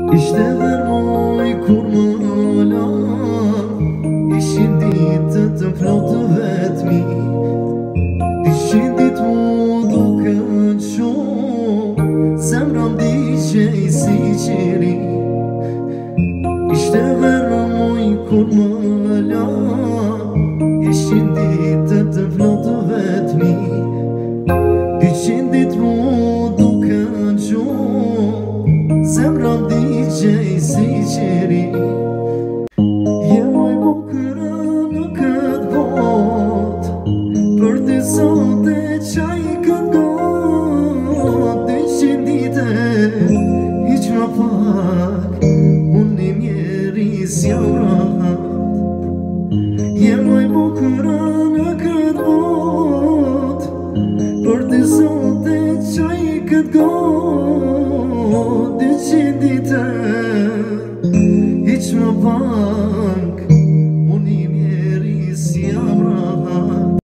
İşte vermoj kur më la Ishin ditë të plotë vetmi Ishin ditë mu duke shumë Zemra m'diqej si qiri Ishte vermoj kur më la Ishin ditë të plotë vetmi Ishin ditë mu duke shumë Zemra m'diqej si qiri Jemoj bukëra në këtë bot Për ti sot e qaj këtë got 200 dite Hiq ma pak Unë një njeri s'jam rahat